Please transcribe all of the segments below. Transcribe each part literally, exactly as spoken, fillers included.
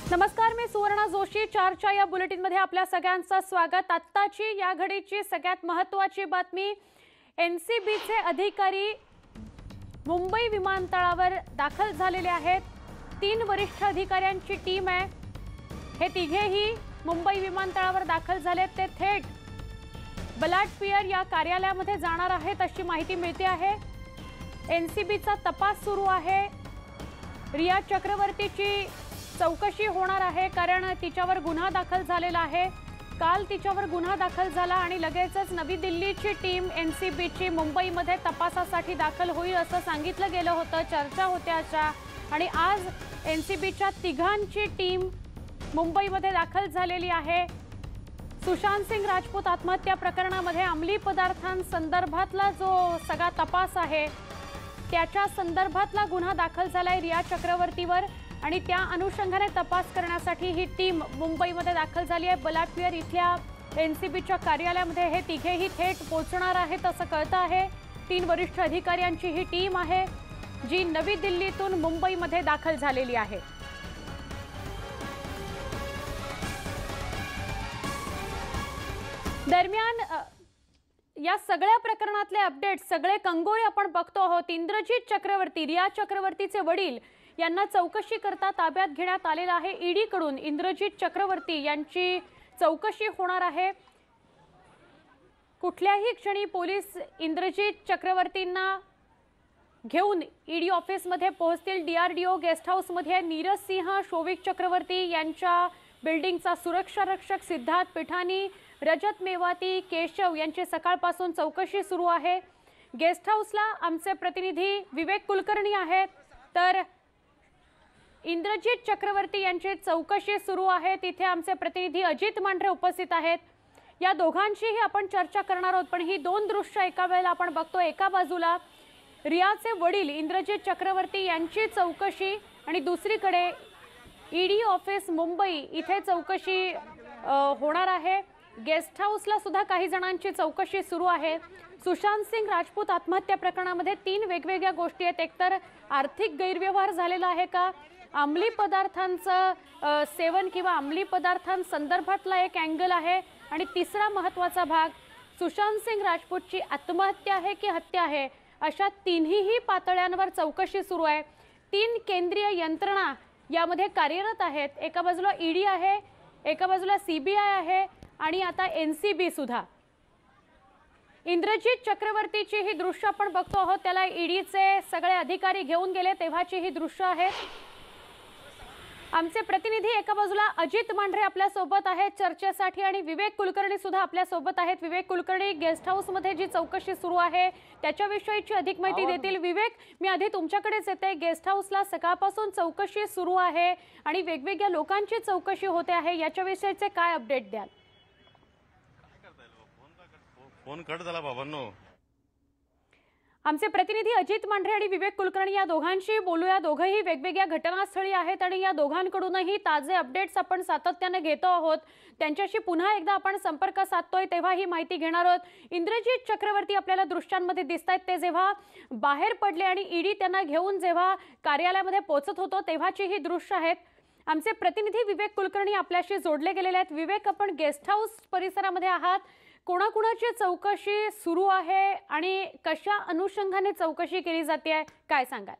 नमस्कार, मी सुवर्णा जोशी. चारच्या या बुलेटिनमध्ये आपल्या सगळ्यांचं स्वागत. आत्ताची या घडीची सगळ्यात महत्त्वाची बातमी, एनसीबीचे अधिकारी मुंबई विमानतळावर दाखल झालेले आहेत. तीन वरिष्ठ अधिकाऱ्यांची टीम आहे. हे तिघेही मुंबई विमानतळावर दाखल झालेत. ते थेट बलाटपियर या कार्यालयामध्ये जाणार आहेत अशी माहिती मिळते आहे. एनसीबीचा तपास सुरू आहे. रिया चक्रवर्तीची चौकशी होणार आहे कारण तिच्यावर गुन्हा दाखल झालेला आहे. काल तिच्यावर गुन्हा दाखल झाला आणि लगेचच नवी दिल्लीची टीम एनसीबीची मुंबईमध्ये तपासासाठी दाखल होईल असं सांगितलं गेलं होतं. चर्चा होत्याच्या आणि आज एनसीबीच्या तिघांची टीम मुंबईमध्ये दाखल झालेली आहे. सुशांत सिंग राजपूत आत्महत्या प्रकरणामध्ये अंमली पदार्थांसंदर्भातला जो सगळा तपास आहे त्याच्या संदर्भातला गुन्हा दाखल झालाय रिया चक्रवर्तीवर आणि त्या अनुषंगाने तपास करण्यासाठी ही टीम मुंबईमध्ये दाखल झाली आहे. बलाटपियर इथल्या एनसीबीच्या कार्यालयामध्ये हे तिघेही थेट पोहोचणार आहेत असं कळतं आहे. तीन वरिष्ठ अधिकाऱ्यांची ही टीम आहे जी नवी दिल्लीतून मुंबईमध्ये दाखल झालेली आहे. दरम्यान या सगळ्या प्रकरणातले अपडेट, सगळे कंगोळे आपण बघतो आहोत. इंद्रजीत चक्रवर्ती, रिया चक्रवर्तीचे वडील यांना चौकशी करता ताब्यात घेण्यात आलेला आहे. ईडी कडून इंद्रजीत चक्रवर्ती यांची चौकशी होणार आहे. कुठल्याही क्षणी पोलीस इंद्रजीत चक्रवर्तींना घेऊन ईडी ऑफिसमध्ये पोहोचतील. डीआरडीओ गेस्ट हाऊसमध्ये नीरज सिंह, शोविक चक्रवर्ती यांच्या बिल्डिंगचा सुरक्षा रक्षक सिद्धार्थ पिठानी, रजत मेवाती, केशव यांची सकाळपासून चौकशी सुरू आहे. गेस्ट हाऊसला आमचे प्रतिनिधी विवेक कुलकर्णी आहेत, तर इंद्रजीत चक्रवर्ती यांची चौकशी सुरू आहे. तिथे आमचे प्रतिनिधी अजित मांढरे उपस्थित आहेत. या दोघांचीही आपण चर्चा करणार आहोत. पण ही दोन दृश्य एका वेळेला आपण बघतो. एका बाजूला रियाचे वडील इंद्रजीत चक्रवर्ती यांची चौकशी आणि दुसरीकडे ईडी ऑफिस मुंबई इथे चौकशी होणार आहे. गेस्ट हाऊसला सुद्धा काही जणांची चौकशी सुरू आहे. सुशांत सिंग राजपूत आत्महत्या प्रकरणामध्ये तीन वेगवेगळ्या गोष्टी आहेत. एकतर आर्थिक गैरव्यवहार झालेला आहे का, अंमली पदार्थांचं सेवन किंवा अंमली पदार्थांसंदर्भातला एक अँगल आहे आणि तिसरा महत्त्वाचा भाग सुशांत सिंग राजपूतची आत्महत्या आहे की हत्या आहे. अशा तिन्हीही पातळ्यांवर चौकशी सुरू आहे. तीन केंद्रीय यंत्रणा यामध्ये कार्यरत आहेत. एका बाजूला ईडी आहे, एका बाजूला सीबीआय आहे आणि आता एनसीबी सुद्धा. इंद्रजीत चक्रवर्तीची ही दृश्य आपण बघतो आहोत. त्याला ईडीचे सगळे अधिकारी घेऊन गेले तेव्हाची ही दृश्य आहेत. आमचे प्रतिनिधी एका बाजूला अजित मांढरे आपल्या सोबत आहेत चर्चेसाठी आणि विवेक कुलकर्णी सुद्धा आपल्या सोबत आहेत. विवेक कुलकर्णी, गेस्ट हाऊस मध्ये जी चौकशी सुरू आहे त्याच्याविषयीची अधिक माहिती देतील. विवेक, मी आधी तुमच्याकडेच येते. गेस्ट हाऊसला सकाळपासून चौकशी सुरू आहे आणि वेगवेगळ्या लोकांची चौकशी होते आहे, याच्याविषयीचे काय अपडेट द्याल? फोन कट झाला बाबांनो. आमचे प्रतिनिधी अजित मांढरे आणि विवेक कुलकर्णी या दोघांशी बोलूया. दोघंही वेगवेगळ्या घटनास्थळी आहेत आणि या दोघांकडूनही ताजे अपडेट्स आपण सातत्याने घेतो आहोत. त्यांच्याशी पुन्हा एकदा आपण संपर्क साधतोय तेव्हा ही माहिती घेणार आहोत. इंद्रजीत चक्रवर्ती आपल्याला दृश्यांमध्ये दिसत आहेत. ते जेव्हा बाहेर पडले आणि ईडी त्यांना घेऊन जेव्हा कार्यालयामध्ये पोहोचत होतो तेव्हाची ही दृश्य आहेत. आमचे प्रतिनिधी विवेक कुलकर्णी आपल्याशी जोडले गेलेले आहेत. विवेक, आपण गेस्ट हाऊस परिसरामध्ये आहात. कोणाकोणाची चौकशी सुरू आहे आणि कशा अनुषंगाने चौकशी केली जाते, काय सांगाल?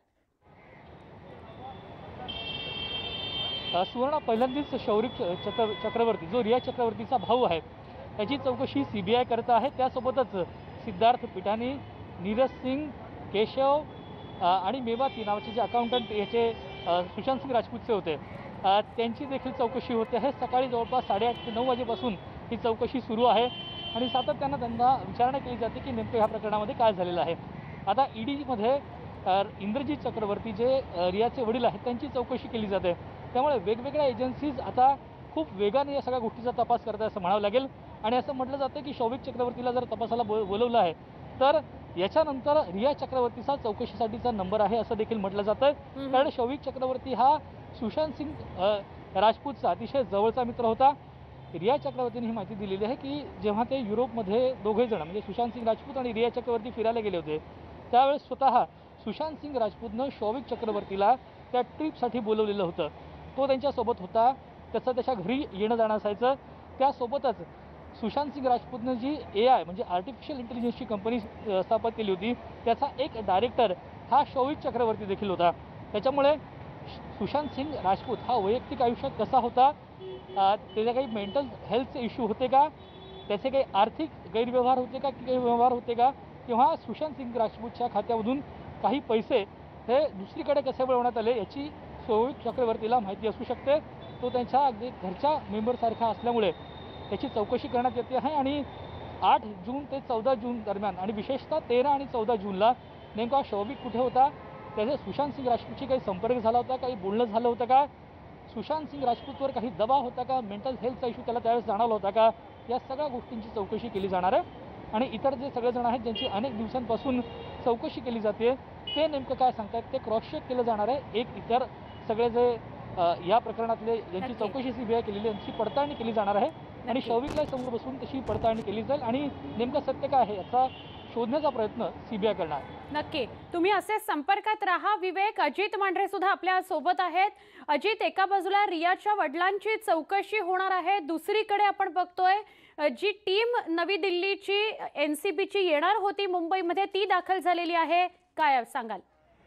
सुवर्ण, पहिल्यांदाच शौरिक चक्रवर्ती जो रिया चक्रवर्तीचा भाऊ आहे त्याची चौकशी सीबीआय करत आहे. त्यासोबतच सिद्धार्थ पिठानी, नीरज सिंग, केशव आणि मेवाती नावाचे जे अकाउंटंट याचे सुशांत सिंग राजपूतचे होते त्यांची देखील चौकशी होते आहे. सकाळी जवळपास साडेआठ ते नऊ वाजेपासून ही चौकशी सुरू आहे आणि सातत्यानं त्यांना विचारणा केली जाते की नेमकं ह्या प्रकरणामध्ये काय झालेलं आहे. आता ईडीमध्ये इंद्रजीत चक्रवर्ती जे रियाचे वडील आहेत त्यांची चौकशी केली जाते. त्यामुळे वेगवेगळ्या एजन्सीज आता खूप वेगाने या सगळ्या गोष्टीचा तपास करतात असं म्हणावं लागेल. आणि असं म्हटलं जातं की शौविक चक्रवर्तीला जर तपासाला बो बोलवलं आहे तर याच्यानंतर रिया चक्रवर्तीचा चौकशीसाठीचा नंबर आहे असं देखील म्हटलं जातं. कारण शौविक चक्रवर्ती हा सुशांत सिंग राजपूतचा अतिशय जवळचा मित्र होता. रिया चक्रवर्तीने ही माहिती दिलेली आहे की जेव्हा ते युरोपमध्ये दोघे जण म्हणजे सुशांत सिंग राजपूत आणि रिया चक्रवर्ती फिरायला गेले होते त्यावेळेस स्वतः सुशांत सिंग राजपूतनं शौविक चक्रवर्तीला त्या ट्रिपसाठी बोलवलेलं होतं. तो त्यांच्यासोबत होता, त्याचं त्याच्या घरी येणं जाणं असायचं. त्यासोबतच सुशांत सिंग राजपूतनं जी ए आय म्हणजे आर्टिफिशियल इंटेलिजन्सची कंपनी स्थापन केली होती, त्याचा एक डायरेक्टर हा शौविक चक्रवर्ती देखील होता. त्याच्यामुळे सुशांत सिंग राजपूत हा वैयक्तिक आयुष्यात कसा होता, त्याचे काही मेंटल हेल्थचे इश्यू होते का, त्याचे काही आर्थिक गैरव्यवहार होते का, की काही व्यवहार होते का, किंवा सुशांत सिंग राजपूतच्या खात्यामधून काही पैसे हे दुसरीकडे कसे वळवण्यात आले याची शौविक चक्रवर्तीला माहिती असू शकते. तो त्यांच्या अगदी घरच्या मेंबरसारखा असल्यामुळे त्याची चौकशी करण्यात येते आहे. आणि आठ जून ते चौदा जून दरम्यान आणि विशेषतः तेरा आणि चौदा जूनला नेमका शौविक कुठे होता, त्याचे सुशांत सिंग राजपूतशी काही संपर्क झाला होता, काही बोलणं झालं होतं का, सुशांत सिंग राजपूतवर काही दबाव होता का, मेंटल हेल्थचा इश्यू त्याला त्यावेळेस जाणवला होता का, या सगळ्या गोष्टींची चौकशी केली जाणार आहे. आणि इतर जे सगळेजण आहेत ज्यांची अनेक दिवसांपासून चौकशी केली जाते ते नेमकं काय सांगतात ते क्रॉस चेक केलं जाणार आहे. एक इतर सगळे जे या प्रकरणातले ज्यांची चौकशी सीबीआय केलेली यांची पडताळणी केली जाणार आहे आणि शौविकला समोर बसून तशी पडताळणी केली जाईल आणि नेमकं सत्य काय आहे याचा शोधण्याचा प्रयत्न सीबीआय करणार. नक्की तुम्ही असे संपर्कात राहा. विवेक, अजित मांढरे सुद्धा आपल्या सोबत आहेत. अजित, एका बाजूला रियाच्या वडिलांची चौकशी होणार आहे, दुसरीकडे आपण बघतोय जी टीम नवी दिल्लीची एनसीबीची येणार होती मुंबईमध्ये ती दाखल झालेली आहे, काय सांगाल?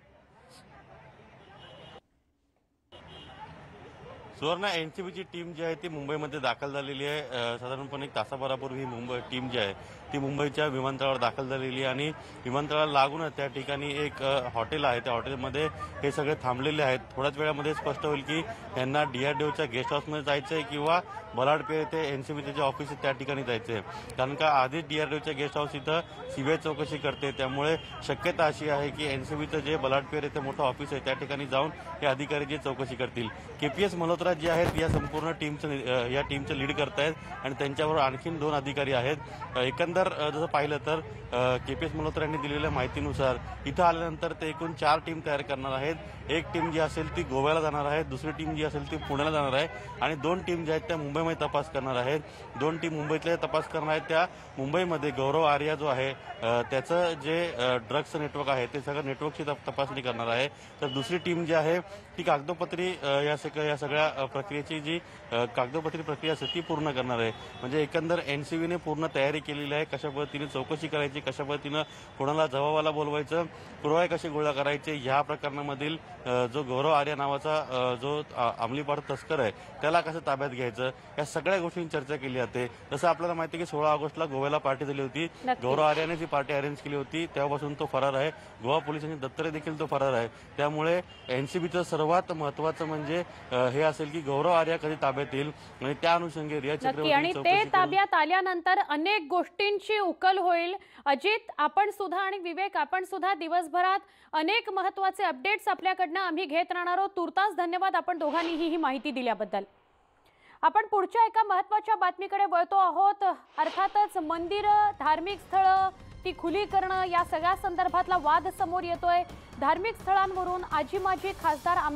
सुवर्ण, एनसीबीची टीम जी आहे ती मुंबईमध्ये दाखल झालेली आहे. साधारणपणे एक तासाभरापूर्वी ही मुंबई टीम जी आहे ती मुंबईच्या विमानतळावर दाखल झालेली आहे आणि विमानतळाला लागूनच त्या ठिकाणी एक हॉटेल आहे, त्या हॉटेलमध्ये हे सगळे थांबलेले आहेत. थोड्याच वेळामध्ये स्पष्ट होईल की यांना डीआरडीओच्या गेस्ट हाऊसमध्ये जायचं आहे किंवा बलाडपे येथे एनसीबीचे जे ऑफिस आहे त्या ठिकाणी जायचं आहे. कारण का आधीच डीआरडीओच्या गेस्ट हाऊस इथं सीबीआय चौकशी करते, त्यामुळे शक्यता अशी आहे की एनसीबीचं जे बलाडपेर येथे मोठं ऑफिस आहे त्या ठिकाणी जाऊन हे अधिकारी जी चौकशी करतील. केपीएस मल्होत्रा जे आहेत या संपूर्ण टीमचं या टीमचं लीड करतायत आणि त्यांच्याबरोबर आणखीन दोन अधिकारी आहेत. एकंदर जसं पाहिलं तर केपीएस मल्होत्रा यांनी दिलेल्या माहितीनुसार इथं आल्यानंतर ते एकूण चार टीम तयार करणार आहेत. एक टीम जी असेल ती गोव्याला जाणार आहे, दुसरी टीम जी असेल ती पुण्याला जाणार आहे आणि दोन टीम ज्या आहेत त्या मुंबईमध्ये तपास करणार आहेत. दोन टीम मुंबईतल्या तपास करणार आहेत. त्या मुंबईमध्ये गौरव आर्या जो आहे त्याचं जे ड्रग्सचं नेटवर्क आहे ते सगळं नेटवर्कची तपासणी करणार आहे. तर दुसरी टीम जी आहे ती कागदोपत्री या सगळ्या या सगळ्या प्रक्रियेची जी कागदोपत्री प्रक्रिया असते ती पूर्ण करणार आहे. म्हणजे एकंदर एनसीबीने पूर्ण तयारी केलेली आहे. कशा पद्धतीने चौकशी करायची, कशा पद्धतीनं कोणाला जबाबाला बोलवायचं, पुरावे कसे गोळा करायचे, ह्या प्रकरणामधील जो गौरव आर्या नावाचा जो अंमली पदार्थ तस्कर आहे त्याला कसं ताब्यात घ्यायचं, या सगळ्या गोष्टींची चर्चा केली जाते. जसं आपल्याला माहिती आहे की सोळा ऑगस्टला गोव्याला पार्टी झाली होती, गौरव आर्याने जी पार्टी अरेंज केली होती तेव्हापासून तो फरार आहे. गोवा पोलिसांनी दत्तरे देखील तो फरार आहे. त्यामुळे एनसीबीचं सर्वात महत्वाचं म्हणजे हे असेल की गौरव आर्या कधी ताब्यात येईल आणि त्या अनुषंगी रिया चक्रवर्ती आणि ते ताब्यात आल्यानंतर अनेक गोष्टींची उकल होईल. अजित, आपण सुद्धा आणि विवेक, आपण सुद्धा दिवसभरात अनेक महत्त्वाचे अपडेट्स आपल्याकडनं आम्ही घेत राहणार आहोत. तुर्तास धन्यवाद आपण दोघांनीही ही माहिती दिल्याबद्दल. आपण पुढच्या एका महत्त्वाच्या बातमीकडे वळतो आहोत. अर्थातच मंदिरं, धार्मिक स्थळं ती खुली करणं या सगळ्या संदर्भातला वाद समोर येतोय. धार्मिक स्थळांवरून आजी माजी खासदार